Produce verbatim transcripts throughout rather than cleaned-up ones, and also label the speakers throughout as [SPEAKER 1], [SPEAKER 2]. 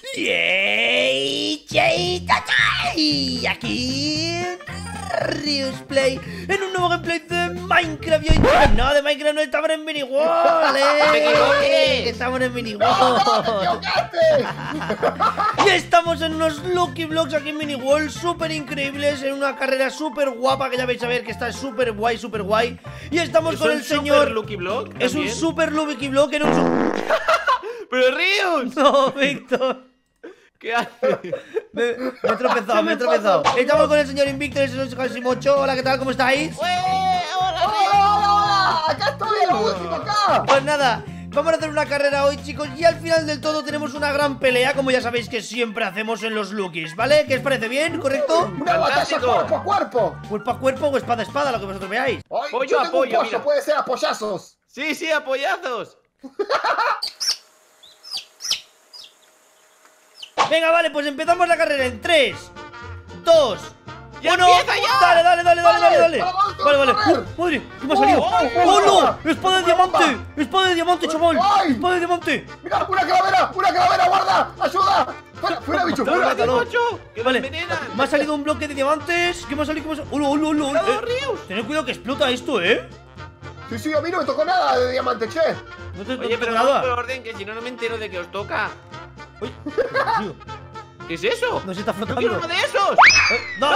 [SPEAKER 1] ¡Yey! ¡Yey! ¡Yey! Aquí Rius Play en un nuevo gameplay de Minecraft. Y hoy, no, de Minecraft no, estamos en Miniworld, ¿eh? Estamos en Miniworld. Y estamos en unos Lucky Blocks aquí en Miniworld súper increíbles, en una carrera súper guapa que ya vais a ver que está súper guay, súper guay. Y estamos con el señor
[SPEAKER 2] Lucky Block.
[SPEAKER 1] Es un super Lucky Block en un...
[SPEAKER 2] ¡Pero Rius!
[SPEAKER 1] No, Víctor.
[SPEAKER 2] ¿Qué haces?
[SPEAKER 1] Me, me he tropezado, me he tropezado. Estamos con el señor Invictor, el señor Casimocho. Hola, ¿qué tal? ¿Cómo estáis?
[SPEAKER 3] ¡Hola, hola, hola! ¡Acá estoy, en la última, acá!
[SPEAKER 1] Pues nada, vamos a hacer una carrera hoy, chicos. Y al final del todo tenemos una gran pelea, como ya sabéis que siempre hacemos en los Luckies, ¿vale? ¿Qué os parece bien? ¿Correcto?
[SPEAKER 3] ¡Una batalla cuerpo a cuerpo!
[SPEAKER 1] Cuerpo a cuerpo o espada a espada, lo que vosotros veáis.
[SPEAKER 3] Ay,
[SPEAKER 2] Pollo
[SPEAKER 3] yo
[SPEAKER 2] a
[SPEAKER 3] tengo un
[SPEAKER 2] pollo,
[SPEAKER 3] pollo,
[SPEAKER 2] mira.
[SPEAKER 3] puede ser apoyazos.
[SPEAKER 2] Sí, sí, apoyazos.
[SPEAKER 1] Venga, vale, pues empezamos la carrera en tres, dos,
[SPEAKER 2] ¡Ya
[SPEAKER 1] uno.
[SPEAKER 2] empieza ya!
[SPEAKER 1] Dale, dale, dale, dale, dale, dale.
[SPEAKER 3] Vamos,
[SPEAKER 1] Vale, vale.
[SPEAKER 3] correr.
[SPEAKER 1] Uh, madre, ¿qué me ha salido?
[SPEAKER 3] Oh,
[SPEAKER 1] ¡Oh,
[SPEAKER 3] oh,
[SPEAKER 1] no! ¡Espada de
[SPEAKER 3] una
[SPEAKER 1] diamante!
[SPEAKER 3] bomba.
[SPEAKER 1] ¡Espada de diamante, chaval!
[SPEAKER 3] Ay.
[SPEAKER 1] ¡Espada de diamante!
[SPEAKER 3] ¡Mira, una calavera! ¡Una calavera, guarda! ¡Ayuda! ¡Fuera, fuera, bicho!
[SPEAKER 1] No,
[SPEAKER 3] ¡Fuera!
[SPEAKER 1] mátalo.
[SPEAKER 2] ¡Ocho! ¡Que lo
[SPEAKER 1] Vale,
[SPEAKER 2] envenenan!
[SPEAKER 1] me ha salido un bloque de diamantes. ¿Qué me ha salido? ¿Qué me ha salido? ¡Ulo, ulo, ulo!
[SPEAKER 2] ¡Cuidado, Rius!
[SPEAKER 1] Tened cuidado que explota esto, ¿eh?
[SPEAKER 3] Sí, sí, a mí no me tocó nada de diamante, che.
[SPEAKER 1] No te, no
[SPEAKER 2] Oye,
[SPEAKER 1] te
[SPEAKER 2] pero
[SPEAKER 1] toca
[SPEAKER 2] vamos por
[SPEAKER 1] nada.
[SPEAKER 2] orden, que si no, no me entero de que os toca.
[SPEAKER 1] Uy, tío,
[SPEAKER 2] ¿Qué es eso?
[SPEAKER 1] no se está
[SPEAKER 2] ¡Yo
[SPEAKER 1] flotando.
[SPEAKER 2] quiero uno de esos!
[SPEAKER 1] Eh, No,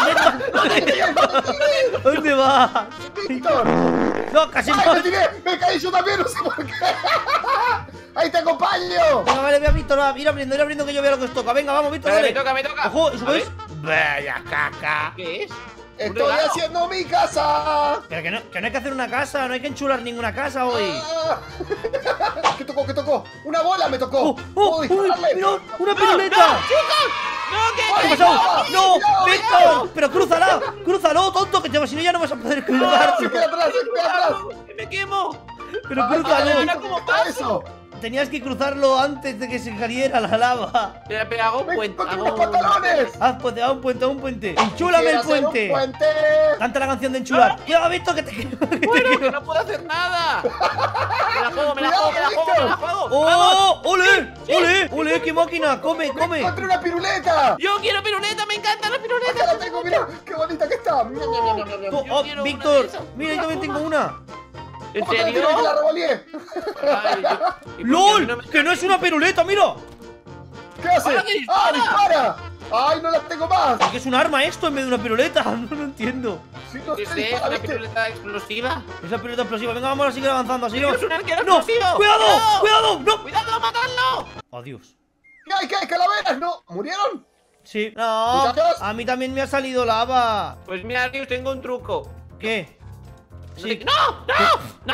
[SPEAKER 1] no, ¿dónde va?
[SPEAKER 3] ¡Víctor!
[SPEAKER 1] No, casi
[SPEAKER 3] ¡Ay,
[SPEAKER 1] no.
[SPEAKER 3] me tiré! ¡Me caí yo también! No sé por qué. ¡Ahí te acompaño!
[SPEAKER 1] Venga, vale, vea, Víctor, va, ir abriendo, ir abriendo que yo vea lo que os toca. Venga, vamos, Víctor,
[SPEAKER 2] Vale,
[SPEAKER 1] dale.
[SPEAKER 2] me toca, me toca.
[SPEAKER 1] Ojo, ¿eso
[SPEAKER 2] A
[SPEAKER 1] es? Vaya caca.
[SPEAKER 2] ¿Qué es?
[SPEAKER 3] ¡Estoy
[SPEAKER 2] regalo.
[SPEAKER 3] haciendo mi casa!
[SPEAKER 1] Pero que no, que no hay que hacer una casa, no hay que enchular ninguna casa hoy.
[SPEAKER 3] Ah. ¿Qué tocó? ¿Qué tocó? ¡Una bola me tocó!
[SPEAKER 1] ¡Oh, oh,
[SPEAKER 3] ¿Puedo
[SPEAKER 1] uy!
[SPEAKER 3] dispararle?
[SPEAKER 1] ¡Mira! ¡Una
[SPEAKER 2] ¡No,
[SPEAKER 1] piruleta!
[SPEAKER 2] no, chicos! ¡No, que
[SPEAKER 1] ¿Qué ha
[SPEAKER 3] ¡Ay,
[SPEAKER 1] pasado? ¡No!
[SPEAKER 3] cuidado,
[SPEAKER 1] ¡Víctor!
[SPEAKER 3] cuidado!
[SPEAKER 1] ¡Pero crúzala! ¡Crúzalo, tonto! Que te- si no ya no vas a poder
[SPEAKER 3] ¡Ah!
[SPEAKER 1] cruzar.
[SPEAKER 3] ¡Se queda atrás! ¡Se queda atrás!
[SPEAKER 2] ¡Que me quemo!
[SPEAKER 1] Pero
[SPEAKER 3] Ay,
[SPEAKER 1] crúzalo.
[SPEAKER 3] ay,
[SPEAKER 2] mira
[SPEAKER 3] ¿cómo
[SPEAKER 2] cómo
[SPEAKER 3] está
[SPEAKER 2] paso.
[SPEAKER 3] eso?
[SPEAKER 1] Tenías que cruzarlo antes de que se cayera la lava.
[SPEAKER 2] Espera, espera, hago un
[SPEAKER 3] ¡Me
[SPEAKER 2] puente.
[SPEAKER 3] encontré
[SPEAKER 2] hago
[SPEAKER 3] unos
[SPEAKER 2] un-
[SPEAKER 3] pantalones!
[SPEAKER 1] Haz puente, haz un puente, haz un puente. ¡Enchúlame
[SPEAKER 3] Quiero
[SPEAKER 1] el
[SPEAKER 3] hacer un
[SPEAKER 1] puente!
[SPEAKER 3] puente.
[SPEAKER 1] Canta la canción de enchular. ¡Cuidado, Víctor, que te que te
[SPEAKER 2] Bueno,
[SPEAKER 1] quemo!
[SPEAKER 2] que no puedo hacer nada. Me la juego, me la juego, me la juego, me la juego.
[SPEAKER 1] ¡Oh! ¡Ole! ¡Ole! ¡Ole! ¡Qué máquina! ¡Come, come!
[SPEAKER 3] ¡Encontré una piruleta!
[SPEAKER 2] Yo quiero piruleta, me encanta la
[SPEAKER 3] ¡Acá
[SPEAKER 2] piruleta.
[SPEAKER 3] la tengo! ¡Mira! ¡Qué bonita que está! ¡Miam, miam, miam, miam, miam!
[SPEAKER 1] Oh,
[SPEAKER 2] Yo
[SPEAKER 1] oh,
[SPEAKER 2] quiero una
[SPEAKER 1] Víctor,
[SPEAKER 2] de esas.
[SPEAKER 1] mira, yo también tengo una.
[SPEAKER 2] ¿En
[SPEAKER 3] Ojalá
[SPEAKER 2] serio?
[SPEAKER 3] que la revoleé!
[SPEAKER 2] Ay, yo- ¿y por qué a mí
[SPEAKER 1] ¡LOL!
[SPEAKER 2] no me-
[SPEAKER 1] ¡Que no es una piruleta, mira!
[SPEAKER 3] ¿Qué hace?
[SPEAKER 2] ¡Hola, que dispara!
[SPEAKER 3] ¡Ah, dispara! ¡Ay, no la tengo más!
[SPEAKER 1] ¿Por qué es un arma esto en vez de una piruleta? No lo entiendo.
[SPEAKER 3] Si no
[SPEAKER 2] ¿Qué
[SPEAKER 3] se
[SPEAKER 2] es? ¿Es
[SPEAKER 3] dispara,
[SPEAKER 2] una
[SPEAKER 3] ¿viste?
[SPEAKER 2] piruleta explosiva?
[SPEAKER 1] Es la piruleta explosiva. Venga, vamos a seguir avanzando así.
[SPEAKER 2] ¡Es un arquero
[SPEAKER 1] ¡No!
[SPEAKER 2] explosivo!
[SPEAKER 1] ¡Cuidado!
[SPEAKER 2] ¡No!
[SPEAKER 1] ¡Cuidado! ¡No!
[SPEAKER 2] ¡Cuidado, matadlo!
[SPEAKER 1] Adiós.
[SPEAKER 3] ¿Qué hay? ¿Qué hay? ¿Calaveras? ¿No? ¿Murieron?
[SPEAKER 1] Sí. No,
[SPEAKER 3] ¿Muchachos?
[SPEAKER 1] a mí también me ha salido lava.
[SPEAKER 2] Pues mira, Rius, tengo un truco.
[SPEAKER 1] ¿Qué? Sí.
[SPEAKER 2] ¡No! ¡No!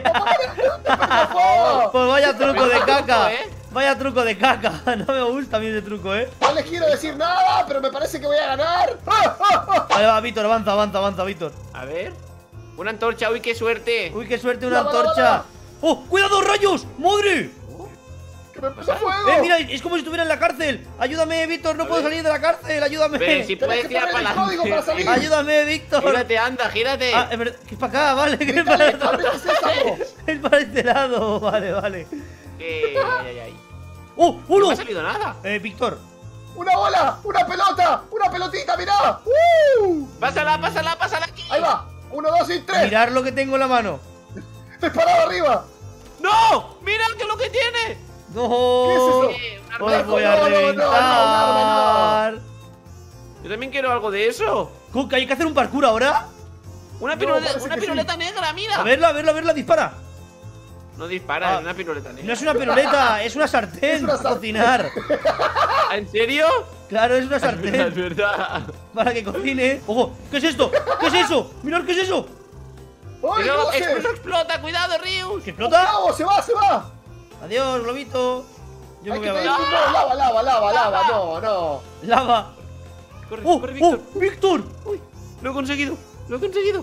[SPEAKER 2] ¡No!
[SPEAKER 3] ¡Oh!
[SPEAKER 1] Pues vaya truco de caca.
[SPEAKER 2] ¿eh?
[SPEAKER 1] Vaya truco de caca. No me gusta a mí ese truco, ¿eh?
[SPEAKER 3] No les quiero decir nada, pero me parece que voy a ganar. ¡Ah, ah, ah!
[SPEAKER 1] Vale, va, Víctor, avanza, avanza, avanza, Víctor.
[SPEAKER 2] A ver. Una antorcha, uy, qué suerte.
[SPEAKER 1] Uy, qué suerte, una
[SPEAKER 3] Lava, lava,
[SPEAKER 1] antorcha.
[SPEAKER 3] lava.
[SPEAKER 1] ¡Oh! ¡Cuidado, rayos! ¡Madre!
[SPEAKER 3] ¡Que me puso fuego!
[SPEAKER 1] Eh, mira, es como si estuviera en la cárcel. Ayúdame, Víctor, no
[SPEAKER 2] A
[SPEAKER 1] puedo
[SPEAKER 2] ver.
[SPEAKER 1] salir de la cárcel. Ayúdame.
[SPEAKER 2] Pero si
[SPEAKER 3] Tenés
[SPEAKER 2] puedes
[SPEAKER 3] que
[SPEAKER 2] tirar
[SPEAKER 3] poner
[SPEAKER 2] para
[SPEAKER 3] el código para salir.
[SPEAKER 2] adelante.
[SPEAKER 1] Ayúdame, Víctor.
[SPEAKER 2] Gírate, anda, gírate.
[SPEAKER 1] Ah, es verdad, que es para acá, vale, que es para,
[SPEAKER 3] Grítale, abrete sésamo.
[SPEAKER 1] es para este lado, vale, vale.
[SPEAKER 2] Eh, ay, ay, ay.
[SPEAKER 1] ¡Oh,
[SPEAKER 2] No
[SPEAKER 1] uno!
[SPEAKER 2] me ha salido nada.
[SPEAKER 1] Eh, Víctor,
[SPEAKER 3] ¡Una bola! ¡Una pelota! ¡Una pelotita, mirá! ¡Uh!
[SPEAKER 2] Pásala, pásala, pásala aquí.
[SPEAKER 3] Ahí va. Uno, dos y tres.
[SPEAKER 1] mirar lo que tengo en la mano.
[SPEAKER 3] Disparado arriba.
[SPEAKER 2] ¡No! ¡Mira qué es lo que tiene!
[SPEAKER 1] No,
[SPEAKER 3] ¿Qué es eso?
[SPEAKER 2] Eh, un arma
[SPEAKER 1] os
[SPEAKER 2] de
[SPEAKER 1] voy
[SPEAKER 2] fuego.
[SPEAKER 1] a
[SPEAKER 3] No, no, no, no,
[SPEAKER 1] reventar.
[SPEAKER 2] Yo también quiero algo de eso.
[SPEAKER 1] Coca, ¿hay que hacer un parkour ahora?
[SPEAKER 2] Una
[SPEAKER 3] No,
[SPEAKER 2] piruleta,
[SPEAKER 3] parece
[SPEAKER 2] una
[SPEAKER 3] que
[SPEAKER 2] piruleta negra, mira.
[SPEAKER 1] A verla, a verla, a verla, dispara.
[SPEAKER 2] No dispara,
[SPEAKER 1] Ah,
[SPEAKER 2] es una piruleta negra.
[SPEAKER 1] No es una piruleta, es una sartén
[SPEAKER 3] Es una
[SPEAKER 1] para
[SPEAKER 3] sartén.
[SPEAKER 1] cocinar.
[SPEAKER 2] ¿Ah, ¿En serio?
[SPEAKER 1] Claro, es una
[SPEAKER 2] Es verdad, es
[SPEAKER 1] sartén
[SPEAKER 2] verdad.
[SPEAKER 1] para que cocine. ¡Ojo! ¿Qué es esto? ¿Qué es eso? ¡Mirad qué es eso!
[SPEAKER 3] ¡Ay,
[SPEAKER 2] Pero
[SPEAKER 3] no sé!
[SPEAKER 2] eso explota, cuidado, Rius.
[SPEAKER 1] ¿Que explota?
[SPEAKER 3] ¡Bravo! ¡Se va, se va!
[SPEAKER 1] Adiós, globito. Yo me
[SPEAKER 3] Hay
[SPEAKER 1] voy
[SPEAKER 3] que
[SPEAKER 1] a
[SPEAKER 3] pedir
[SPEAKER 1] ver.
[SPEAKER 3] un no, lava, lava, lava, lava. No, no.
[SPEAKER 1] Lava.
[SPEAKER 2] Corre,
[SPEAKER 1] ¡Oh!
[SPEAKER 2] corre,
[SPEAKER 1] ¡Oh!
[SPEAKER 2] Víctor.
[SPEAKER 1] ¡Víctor!
[SPEAKER 2] Uy, lo he conseguido, lo he conseguido.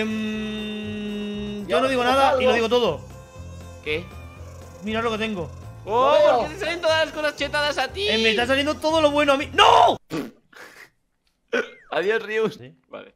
[SPEAKER 1] Eh,
[SPEAKER 3] Y
[SPEAKER 1] yo no
[SPEAKER 3] ahora
[SPEAKER 1] digo
[SPEAKER 3] tengo
[SPEAKER 1] nada
[SPEAKER 3] algo.
[SPEAKER 1] y lo digo todo.
[SPEAKER 2] ¿Qué?
[SPEAKER 1] Mirad lo que tengo.
[SPEAKER 2] ¡Oh!
[SPEAKER 3] Lo veo.
[SPEAKER 2] ¿Por qué te salen todas las cosas chetadas a ti?
[SPEAKER 1] Eh, me está saliendo todo lo bueno a mí. ¡No!
[SPEAKER 2] Adiós, Rius.
[SPEAKER 1] ¿Sí?
[SPEAKER 2] Vale.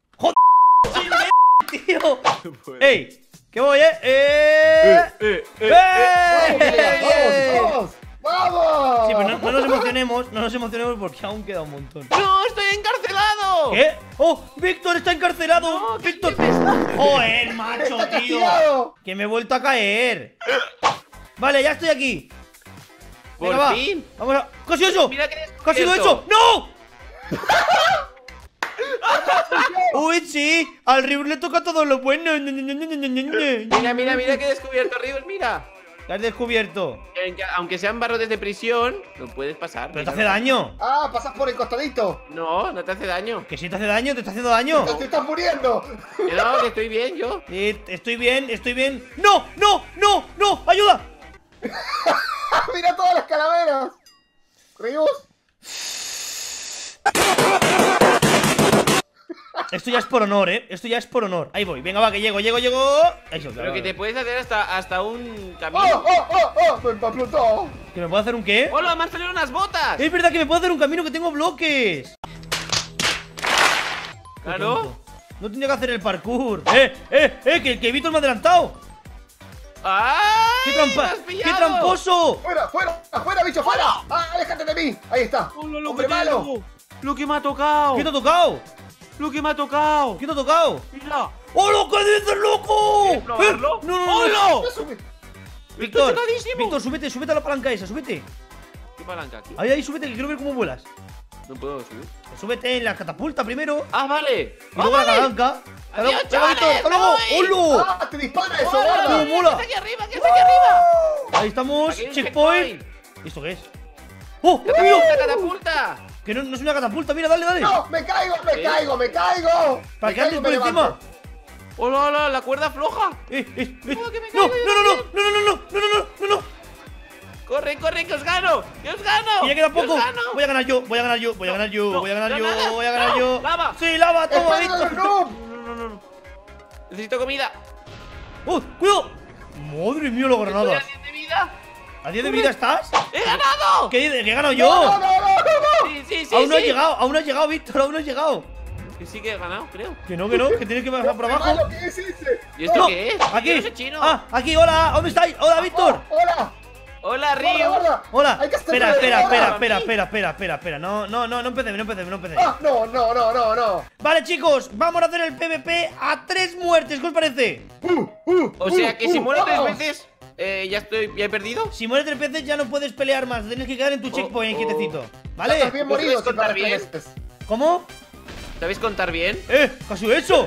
[SPEAKER 1] Tío.
[SPEAKER 2] Pues-
[SPEAKER 1] ¡Ey! ¿Qué voy, eh? ¡Eh!
[SPEAKER 2] eh, eh,
[SPEAKER 1] ¡Eh!
[SPEAKER 3] ¡Vamos, vamos, vamos! ¡Vamos!
[SPEAKER 1] Sí, pero no, no nos emocionemos, no nos emocionemos porque aún queda un montón.
[SPEAKER 2] ¡No, estoy encarcelado!
[SPEAKER 1] ¿Qué? ¡Oh! ¡Víctor está encarcelado!
[SPEAKER 2] No, ¿qué
[SPEAKER 1] ¡Víctor!
[SPEAKER 2] dices?
[SPEAKER 1] ¡Joder, macho,
[SPEAKER 3] ¡Está
[SPEAKER 1] tío!
[SPEAKER 3] castigado!
[SPEAKER 1] Que me he vuelto a caer. Vale, ya estoy aquí.
[SPEAKER 2] Por
[SPEAKER 1] Venga, va.
[SPEAKER 2] fin.
[SPEAKER 1] Vamos a... ¿Qué ha sido eso?
[SPEAKER 2] Mira que eres
[SPEAKER 1] ¿Qué ha sido
[SPEAKER 2] cierto.
[SPEAKER 1] eso? ¡No! Uy, sí, al Rius le toca todo lo bueno.
[SPEAKER 2] Mira, mira, mira que he descubierto, Rius, mira.
[SPEAKER 1] ¿Qué has descubierto?
[SPEAKER 2] Que aunque sean barrotes de prisión, lo puedes pasar.
[SPEAKER 1] ¿Pero te
[SPEAKER 2] mira.
[SPEAKER 1] hace daño?
[SPEAKER 3] Ah, pasas por el costadito.
[SPEAKER 2] No, no te hace daño.
[SPEAKER 1] ¿Que sí te hace daño? ¿Te está haciendo daño?
[SPEAKER 3] Te estás muriendo.
[SPEAKER 2] Que no, que estoy bien yo.
[SPEAKER 1] Eh, estoy bien, estoy bien. ¡No! ¡No! ¡No! ¡No! ¡Ayuda!
[SPEAKER 3] Mira todas las calaveras. Rius.
[SPEAKER 1] Esto ya es por honor, ¿eh? Esto ya es por honor. Ahí voy. Venga, va, que llego, llego, llego. Ahí se
[SPEAKER 2] Pero que te puedes hacer hasta, hasta un
[SPEAKER 3] ¡Oh,
[SPEAKER 2] camino.
[SPEAKER 3] oh, oh, oh! ¡Me explotó!
[SPEAKER 1] ¿Que me puedo hacer un qué?
[SPEAKER 2] ¡Hola, me han salido unas botas!
[SPEAKER 1] Es verdad que me puedo hacer un camino que tengo bloques.
[SPEAKER 2] Claro.
[SPEAKER 1] No tenía que hacer el parkour. ¡Eh, eh, eh! Que, que Víctor me ha adelantado.
[SPEAKER 2] ¡Ay!
[SPEAKER 1] ¡Qué,
[SPEAKER 2] me
[SPEAKER 1] trampa
[SPEAKER 2] has
[SPEAKER 1] ¡Qué
[SPEAKER 2] pillado!
[SPEAKER 1] tramposo!
[SPEAKER 3] ¡Fuera, fuera, fuera, bicho, fuera! ¡Ah, aléjate de mí! Ahí está.
[SPEAKER 2] Hola, lo
[SPEAKER 3] ¡Hombre
[SPEAKER 2] que
[SPEAKER 3] malo!
[SPEAKER 2] tengo. Lo que me ha tocado.
[SPEAKER 1] ¿Qué te ha tocado?
[SPEAKER 2] Lo que me ha tocado.
[SPEAKER 1] ¿Qué te ha tocado?
[SPEAKER 2] Mira.
[SPEAKER 1] ¡Oh, lo que dices, loco!
[SPEAKER 2] ¿Quieres probarlo?
[SPEAKER 1] Eh, No, no, no.
[SPEAKER 2] ¡Hola!
[SPEAKER 3] Ya sube.
[SPEAKER 1] Víctor,
[SPEAKER 2] tocadísimo.
[SPEAKER 1] Víctor, súbete, súbete a la palanca esa, súbete.
[SPEAKER 2] ¿Qué palanca aquí?
[SPEAKER 1] Ahí, ahí, súbete, que quiero ver cómo vuelas.
[SPEAKER 2] No puedo subir.
[SPEAKER 1] Súbete en la catapulta primero.
[SPEAKER 2] Ah, vale.
[SPEAKER 1] Y luego
[SPEAKER 2] Ah,
[SPEAKER 1] la
[SPEAKER 2] vale.
[SPEAKER 1] palanca. Hasta luego,
[SPEAKER 2] Adiós,
[SPEAKER 1] venga, Víctor,
[SPEAKER 2] chavales,
[SPEAKER 1] hasta luego.
[SPEAKER 2] me voy.
[SPEAKER 1] ¡Holo!
[SPEAKER 3] ¡Ah, te dispara eso,
[SPEAKER 2] Hola.
[SPEAKER 3] guarda!
[SPEAKER 1] ¡Cómo mola!
[SPEAKER 2] ¿Qué está aquí arriba? ¿Qué está aquí arriba?
[SPEAKER 1] Ahí estamos,
[SPEAKER 2] Aquí hay un
[SPEAKER 1] checkpoint.
[SPEAKER 2] checkpoint.
[SPEAKER 1] ¿Esto qué es? ¡Oh, mío!
[SPEAKER 2] ¡Catapulta, catapulta!
[SPEAKER 1] Que no, no es una catapulta, mira, dale, dale.
[SPEAKER 3] ¡No! ¡Me caigo, me
[SPEAKER 2] ¿Sí?
[SPEAKER 3] caigo, me caigo!
[SPEAKER 1] Para
[SPEAKER 3] Me
[SPEAKER 1] que andes
[SPEAKER 3] caigo,
[SPEAKER 1] por
[SPEAKER 3] me
[SPEAKER 1] encima.
[SPEAKER 3] levanto.
[SPEAKER 2] ¡Hola, hola! ¡La cuerda floja!
[SPEAKER 1] Eh, eh, eh.
[SPEAKER 2] Oh, que me
[SPEAKER 1] No, no,
[SPEAKER 2] caigo,
[SPEAKER 1] no, no, no, no, no, no, no, no, no, no.
[SPEAKER 2] ¡Corre, corre, que os gano! ¡Que os gano!
[SPEAKER 1] Que ya queda
[SPEAKER 2] ¡Que os
[SPEAKER 1] poco.
[SPEAKER 2] gano!
[SPEAKER 1] Voy a ganar yo, voy a ganar yo, voy a ganar yo,
[SPEAKER 2] no,
[SPEAKER 1] voy a ganar
[SPEAKER 2] no,
[SPEAKER 1] yo,
[SPEAKER 2] nada.
[SPEAKER 1] voy a ganar
[SPEAKER 2] No,
[SPEAKER 1] yo.
[SPEAKER 2] lava.
[SPEAKER 1] Sí, lava, toma,
[SPEAKER 3] ¡Espera,
[SPEAKER 1] Víctor.
[SPEAKER 3] noob!
[SPEAKER 2] No, no, no, no. Necesito comida.
[SPEAKER 1] ¡Oh, cuidado! Madre mía, la
[SPEAKER 2] Estoy
[SPEAKER 1] granada.
[SPEAKER 2] a diez de vida.
[SPEAKER 1] ¿A diez de vida estás?
[SPEAKER 2] ¡He ganado!
[SPEAKER 1] ¿Qué dices? ¿Que he ganado
[SPEAKER 3] ¡No,
[SPEAKER 1] yo?
[SPEAKER 3] no, no, no, no!
[SPEAKER 2] Sí, sí, sí.
[SPEAKER 1] Aún no has
[SPEAKER 2] sí.
[SPEAKER 1] llegado, aún no has llegado, Víctor, aún no has llegado.
[SPEAKER 2] Que sí que he ganado, creo.
[SPEAKER 1] Que no, que no, que tienes que bajar por
[SPEAKER 3] ¡Qué
[SPEAKER 1] abajo.
[SPEAKER 3] malo que es ese!
[SPEAKER 2] ¿Y esto
[SPEAKER 1] No,
[SPEAKER 2] qué es?
[SPEAKER 1] aquí.
[SPEAKER 2] Yo no soy chino.
[SPEAKER 1] Ah, aquí, hola, ¿dónde estáis? Hola, Víctor.
[SPEAKER 3] Oh, ¡Hola!
[SPEAKER 2] Hola,
[SPEAKER 3] ¡Guarda,
[SPEAKER 2] Río.
[SPEAKER 3] guarda!
[SPEAKER 1] Hola.
[SPEAKER 3] Hay que hacer
[SPEAKER 1] Espera, espera,
[SPEAKER 3] guarda.
[SPEAKER 1] espera,
[SPEAKER 2] a
[SPEAKER 1] espera,
[SPEAKER 2] mí.
[SPEAKER 1] espera, espera, espera, espera. No, no, no, no empecéis, no empecéis, no empecéis.
[SPEAKER 3] ¡Ah, no, no, no, no, no!
[SPEAKER 1] Vale, chicos, vamos a hacer el PvP a tres muertes, ¿qué os parece?
[SPEAKER 3] Uh, uh,
[SPEAKER 2] O sea que si
[SPEAKER 3] uh,
[SPEAKER 2] muero tres
[SPEAKER 3] vamos.
[SPEAKER 2] veces, eh, ya estoy, ya he perdido.
[SPEAKER 1] Si mueres tres veces ya no puedes pelear más, tienes que quedar en tu
[SPEAKER 2] Oh,
[SPEAKER 1] checkpoint,
[SPEAKER 2] oh.
[SPEAKER 1] quietecito.
[SPEAKER 3] Estás
[SPEAKER 1] ¿Vale?
[SPEAKER 3] bien
[SPEAKER 2] ¿Lo
[SPEAKER 3] morido
[SPEAKER 2] puedes
[SPEAKER 3] si
[SPEAKER 2] contar
[SPEAKER 3] paras tres
[SPEAKER 2] bien?
[SPEAKER 3] veces.
[SPEAKER 1] ¿Cómo?
[SPEAKER 2] ¿Sabéis contar bien?
[SPEAKER 1] ¡Eh! ¡Casi eso!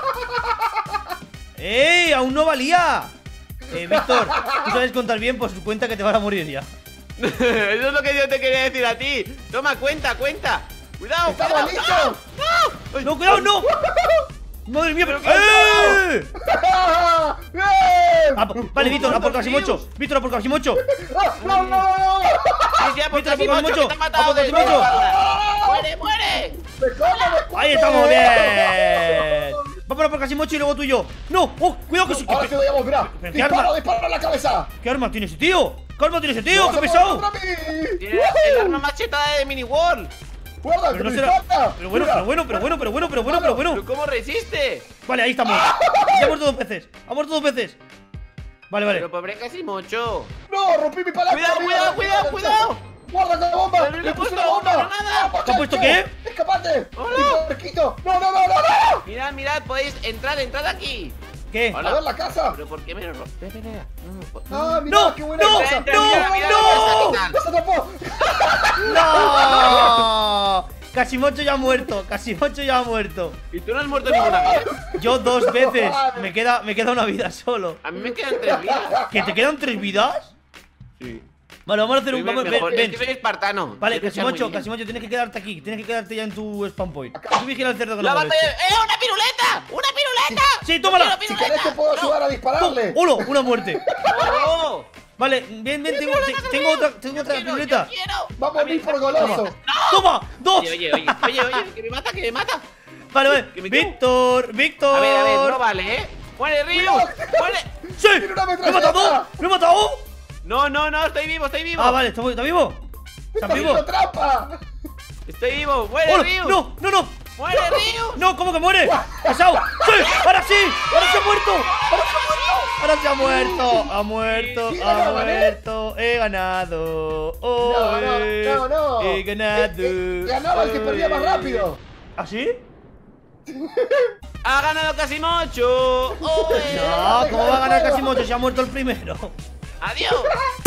[SPEAKER 1] ¡Ey! ¡Aún no valía! Eh, Víctor, ¿tú sabes contar bien? Pues cuenta que te vas a morir ya.
[SPEAKER 2] Eso es lo que yo te quería decir a ti. Toma, cuenta, cuenta. Cuidado,
[SPEAKER 3] ¡Estamos
[SPEAKER 2] cuidado.
[SPEAKER 3] listos!
[SPEAKER 1] ¡No, cuidado, no! ¡Madre mía!
[SPEAKER 2] Pero
[SPEAKER 1] pero-
[SPEAKER 2] qué
[SPEAKER 1] ¡Eh!
[SPEAKER 3] ¡Bien!
[SPEAKER 1] Ah, vale, Víctor, a por Casimocho. Víctor, a por Casimocho.
[SPEAKER 3] ¡Ah, no, no, no!
[SPEAKER 2] Sí, ya, por
[SPEAKER 1] Víctor,
[SPEAKER 2] casi
[SPEAKER 1] por
[SPEAKER 2] mucho,
[SPEAKER 1] mucho.
[SPEAKER 2] que te han matado
[SPEAKER 1] A por
[SPEAKER 2] de-
[SPEAKER 1] Casimocho.
[SPEAKER 2] ¡Muere, muere!
[SPEAKER 3] ¡Me como, me como!
[SPEAKER 1] Ahí estamos, bien. Vamos a por Casimocho y luego tú y yo. ¡No! ¡Oh! ¡Cuidado que...
[SPEAKER 3] Ahora te
[SPEAKER 1] que-
[SPEAKER 3] voy a mira.
[SPEAKER 1] ¿Pero qué
[SPEAKER 3] ¡Disparo,
[SPEAKER 1] arma?
[SPEAKER 3] disparo en la cabeza!
[SPEAKER 1] ¿Qué arma tiene ese tío? ¿Qué arma tiene ese tío?
[SPEAKER 3] ¡Vas
[SPEAKER 1] ¡Qué
[SPEAKER 3] a
[SPEAKER 1] pesado!
[SPEAKER 3] morir contra mí!
[SPEAKER 2] Tiene el arma machetada de Mini World.
[SPEAKER 3] ¡Guarda,
[SPEAKER 1] Pero
[SPEAKER 3] que
[SPEAKER 1] no
[SPEAKER 3] me
[SPEAKER 1] será...
[SPEAKER 3] dispara!
[SPEAKER 1] Pero bueno,
[SPEAKER 3] Mira.
[SPEAKER 1] pero bueno, pero bueno, pero bueno, pero bueno, pero
[SPEAKER 2] ¿Pero
[SPEAKER 1] bueno.
[SPEAKER 2] cómo resiste?
[SPEAKER 1] Vale, ahí estamos. Ya ha muerto dos veces. Ha muerto dos veces. Vale, vale.
[SPEAKER 2] Pero pobre casi mucho.
[SPEAKER 3] ¡No! ¡Rompí mi palanca!
[SPEAKER 2] Cuidado,
[SPEAKER 3] mira,
[SPEAKER 2] cuidado, cuidado,
[SPEAKER 3] mira,
[SPEAKER 2] cuidado.
[SPEAKER 3] ¡Guarda con la bomba!
[SPEAKER 2] Pero no le
[SPEAKER 3] ¡Le
[SPEAKER 2] he
[SPEAKER 3] puse
[SPEAKER 2] puesto
[SPEAKER 3] una bomba!
[SPEAKER 2] bomba, nada.
[SPEAKER 3] ¡Ah,
[SPEAKER 1] ¿Te has puesto qué?
[SPEAKER 3] ¡Escapate!
[SPEAKER 2] Hola.
[SPEAKER 3] ¡Mi puerquito! ¡No, no, no, no, no!
[SPEAKER 2] Mirad, mirad, podéis entrar, entrad aquí.
[SPEAKER 1] ¿Qué?
[SPEAKER 2] Hola.
[SPEAKER 3] A ver la casa.
[SPEAKER 2] ¿Pero por qué me lo ro- Ve, ve, ve. No, no, po-
[SPEAKER 3] ¡Ah, mira,
[SPEAKER 1] ¡No!
[SPEAKER 3] qué buena
[SPEAKER 1] ¡No!
[SPEAKER 3] casa!
[SPEAKER 2] Entra, mira,
[SPEAKER 1] ¡No!
[SPEAKER 2] mira
[SPEAKER 1] ¡No!
[SPEAKER 2] la casa, ¿qué tal?
[SPEAKER 3] ¡No se tapó!
[SPEAKER 1] ¡No! Casimocho ya ha muerto. Casimocho ya ha muerto.
[SPEAKER 2] ¿Y tú no has muerto ninguna vez?
[SPEAKER 1] Yo dos veces. Me queda, me queda una vida solo.
[SPEAKER 2] A mí me quedan tres vidas.
[SPEAKER 1] ¿Que te quedan tres vidas?
[SPEAKER 2] Sí.
[SPEAKER 1] Vale, vamos a hacer un... Vamos, ven,
[SPEAKER 2] Mejor, es
[SPEAKER 1] ven.
[SPEAKER 2] que soy espartano.
[SPEAKER 1] Vale,
[SPEAKER 2] Hay que echar muy
[SPEAKER 1] Casimocho,
[SPEAKER 2] bien.
[SPEAKER 1] Casimocho, tienes que quedarte aquí. Tienes que quedarte ya en tu spawn point.
[SPEAKER 3] Acá.
[SPEAKER 1] Tú vigila el cerdo que
[SPEAKER 2] ¡La
[SPEAKER 1] no
[SPEAKER 2] batalla!
[SPEAKER 1] moleste.
[SPEAKER 2] ¡Eh, una piruleta! ¡Una piruleta!
[SPEAKER 1] Sí, tómala.
[SPEAKER 2] ¡Quiero
[SPEAKER 3] Si
[SPEAKER 2] piruleta!
[SPEAKER 3] querés te puedo
[SPEAKER 2] No.
[SPEAKER 3] ayudar a dispararle.
[SPEAKER 1] ¡Uno! Una muerte.
[SPEAKER 2] ¡Oh!
[SPEAKER 1] Vale, bien, bien, tengo, te- tengo otra, tengo otra
[SPEAKER 2] Quiero,
[SPEAKER 1] piruleta.
[SPEAKER 2] yo quiero.
[SPEAKER 3] Va a morir por goloso.
[SPEAKER 1] ¡Toma! ¡Dos!
[SPEAKER 2] Oye, oye, oye, oye, oye, que me mata, que me mata.
[SPEAKER 1] Vale, vale.
[SPEAKER 2] que me quemo.
[SPEAKER 1] Víctor, Víctor.
[SPEAKER 2] A ver, a ver, no vale, ¿eh? ¡Muere, Río!
[SPEAKER 3] Cuidado.
[SPEAKER 2] ¡Muere!
[SPEAKER 1] ¡Sí!
[SPEAKER 3] Tiene una
[SPEAKER 1] ¡Me he
[SPEAKER 3] metralleta.
[SPEAKER 1] matado! ¡Me he matado!
[SPEAKER 2] No, no, no, estoy vivo, estoy vivo.
[SPEAKER 1] Ah, vale, ¿está, está vivo?
[SPEAKER 3] ¡Me
[SPEAKER 1] ¿Está
[SPEAKER 3] está
[SPEAKER 1] vivo?
[SPEAKER 3] haciendo trampa!
[SPEAKER 2] Estoy vivo. ¡Muere,
[SPEAKER 1] ¡Oh,
[SPEAKER 2] Río!
[SPEAKER 1] ¡No, no, no!
[SPEAKER 2] ¡Muere, Río!
[SPEAKER 1] ¡No! ¿Cómo que muere? ¡Pasado! ¡Sí! ¡Ahora sí! ¡Ahora se ha muerto! ¡Ahora se ha muerto! Ahora se ha muerto. Ha muerto,
[SPEAKER 3] Sí,
[SPEAKER 1] ha
[SPEAKER 3] no, gané.
[SPEAKER 1] muerto. He ganado. Oh,
[SPEAKER 3] No, no, no, no.
[SPEAKER 1] He ganado.
[SPEAKER 3] Eh, eh, ganaba el que perdía más rápido.
[SPEAKER 1] ¿Ah, sí?
[SPEAKER 2] ¡Ha ganado Casimocho! ¡Oh, eh!
[SPEAKER 1] No, ¿cómo va a ganar Casimocho si ha muerto el primero?
[SPEAKER 2] ¡Adiós!